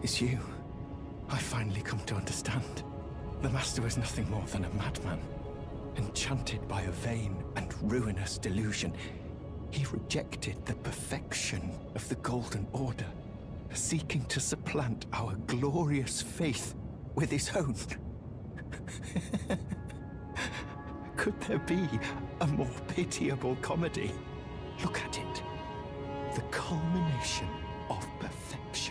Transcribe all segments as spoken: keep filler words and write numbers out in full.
It's you. I finally come to understand. The Master was nothing more than a madman. Enchanted by a vain and ruinous delusion, he rejected the perfection of the Golden Order, seeking to supplant our glorious faith with his own. Could there be a more pitiable comedy? Look at it. The culmination of perfection.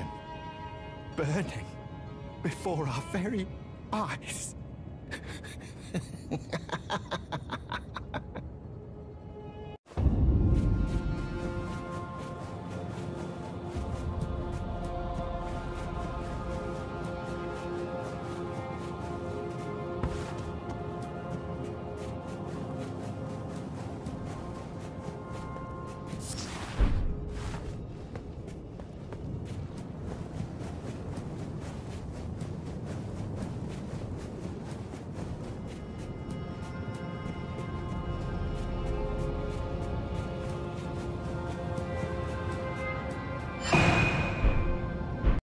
Burning before our very eyes.